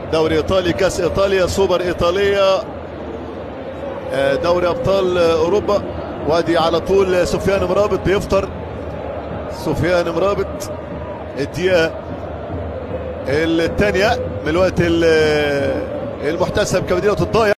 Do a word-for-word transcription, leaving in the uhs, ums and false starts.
دوري ايطالي، كاس ايطاليا، سوبر ايطاليا، دوري ابطال اوروبا. وادي على طول سفيان مرابط بيفطر. سفيان مرابط الدقيقه الثانيه من الوقت المحتسب كمدينه الضايع.